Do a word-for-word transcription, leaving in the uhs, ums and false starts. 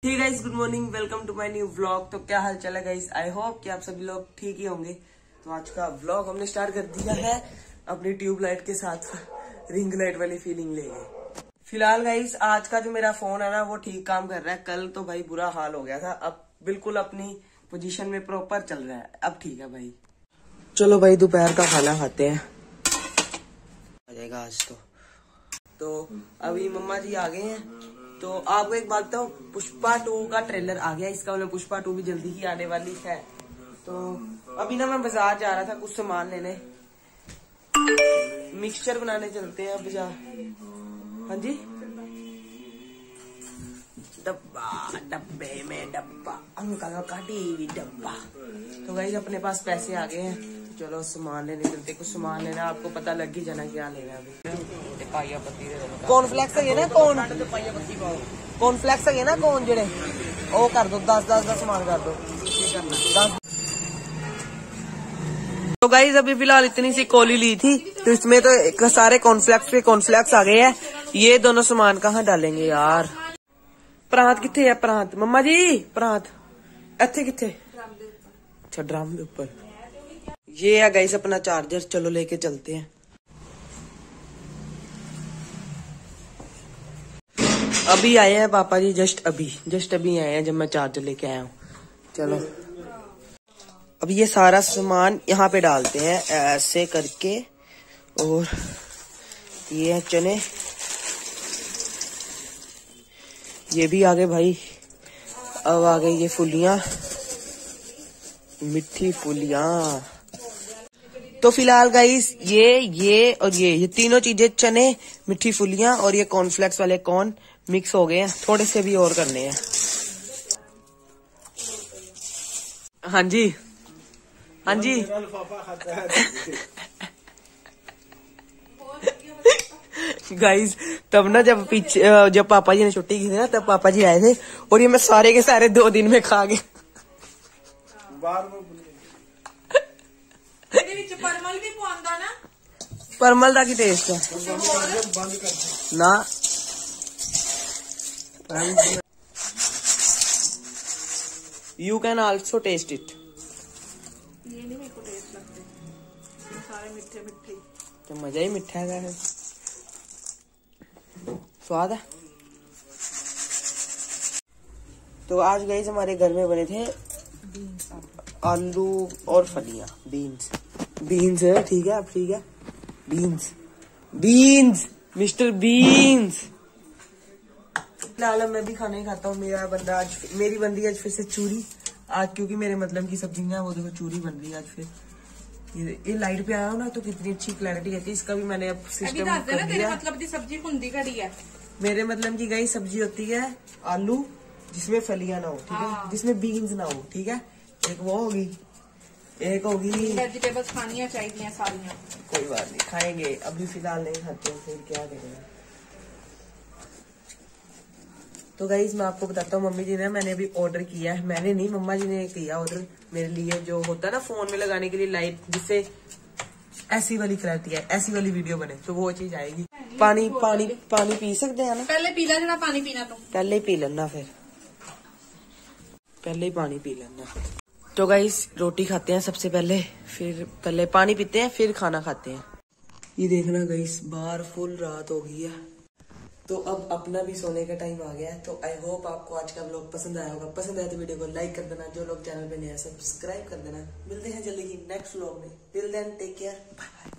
Hey guys, good morning, welcome to my new vlog. तो क्या हाल चाल है गाइस, आई होप कि आप सभी लोग ठीक ही होंगे। तो आज का व्लॉग हमने स्टार्ट कर दिया है अपनी ट्यूब लाइट के साथ रिंग लाइट वाली फीलिंग लेके। फिलहाल गाइस आज का जो मेरा फोन है ना वो ठीक काम कर रहा है। कल तो भाई बुरा हाल हो गया था, अब बिल्कुल अपनी पोजीशन में प्रॉपर चल रहा है, अब ठीक है भाई। चलो भाई दोपहर का खाना खाते हैं, आ जाएगा आज तो। तो अभी मम्मा जी आ गए हैं। तो आपको एक बात बताऊं, पुष्पा टू का ट्रेलर आ गया, इसका मतलब पुष्पा टू भी जल्दी ही आने वाली है। तो अभी ना मैं बाजार जा रहा था कुछ सामान लेने, मिक्सचर बनाने चलते हैं बाजार। हाँ जी, डब्बा डब्बे में डब्बा अंकल का टीवी डब्बा। तो गाइस अपने पास पैसे आ गए हैं, चलो सामान लेने चलते। कुछ सामान लेना, आपको पता लग ही जाना क्या लेना है अभी। कॉर्नफ्लेक्स है ना, कौन कॉर्नफ्लेक्स है ना, कौन जेड़े ओ कर दो, दस दस दस सामान कर दो दस। तो गाइस अभी फिलहाल इतनी सी कोली ली थी, तो इसमें तो सारे कॉर्नफ्लेक्स के कॉर्नफ्लेक्स आ गए हैं। ये दोनों सामान कहाँ डालेंगे यार। प्रांत किथे है, प्रांत मम्मा जी, प्रांत इथे किथे, अच्छा ड्रम के ऊपर। ये है गाइस अपना चार्जर, चलो लेके चलते हैं। अभी आए हैं पापा जी, जस्ट अभी जस्ट अभी आए हैं जब मैं चार्जर लेके आया हूँ। चलो अब ये सारा सामान यहाँ पे डालते हैं ऐसे करके। और ये है चने, ये भी आ गए भाई। अब आ गई ये फुलियां, मिठी फुलियां। तो फिलहाल गाइस ये ये और ये ये तीनों चीजें, चने, मिठी फुलियां और ये कॉर्नफ्लेक्स वाले कॉर्न मिक्स हो गए हैं। थोड़े से भी और करने हैं। हाँ जी हाँ जी गाइस तब ना जब पीछे जब पापा जी ने छुट्टी की थी ना, तब पापा जी आए थे और ये मैं सारे के सारे दो दिन में खा गए। परमल भी पवांदा ना, परमल का की टेस्ट है ना। You can also taste it. ये नहीं मेरे को टेस्ट लगते, सारे मीठे मीठे। तो मजा ही मीठा है, स्वाद है। तो आज गई हमारे घर में बने थे आलू और फलियां, बीन्स बीन्स है, ठीक है अब ठीक है, बीन्स बीन्स मिस्टर बीन्स। फिलहाल मैं भी खाना ही खाता हूँ। मेरा बंदा आज मेरी बंदी आज फिर से चूरी आज, क्योंकि मेरे मतलब की सब्जियां वो देखो चूरी बन रही है आज फिर। ये, ये लाइट पे आया हो ना तो कितनी अच्छी क्लैरिटी रहती है। इसका भी मैंने अब सिस्टम कर दिया। मतलब की सब्जी हुंदी कड़ी है, मेरे मतलब की गई सब्जी होती है आलू जिसमें फलियां ना हो, ठीक है, जिसमें बीन्स ना हो, ठीक है। एक वो होगी, एक होगी वेजिटेबल्स खानी चाहिए सारियां। कोई बात नहीं, खाएंगे, अभी फिलहाल नहीं खाते हैं, फिर क्या करेंगे। तो गाइज मैं आपको बताता हूँ, मम्मी जी ने मैंने अभी ऑर्डर किया है, मैंने नहीं मम्मा जी ने किया ऑर्डर मेरे लिए। जो होता है ना फोन में लगाने के लिए लाइट, जिससे ऐसी वाली क्लैरिटी है, ऐसी वाली वीडियो बने, तो वो चीज आएगी। पानी पानी पानी पी सकते हैं ना, पहले पी लेना पानी, पीना तो पहले ही पी लेना, फिर पहले ही पानी पी लेना। तो गाइस रोटी खाते हैं सबसे पहले, फिर पहले पानी पीते हैं, फिर खाना खाते हैं। ये देखना गाइस बाहर फुल रात हो गई है, तो अब अपना भी सोने का टाइम आ गया है। तो आई होप आपको आज का व्लॉग पसंद आया होगा। पसंद आया तो वीडियो को लाइक कर देना, जो लोग चैनल पे नए हैं सब्सक्राइब कर देना। मिलते हैं जल्दी ही नेक्स्ट व्लॉग में, till then take care, bye bye.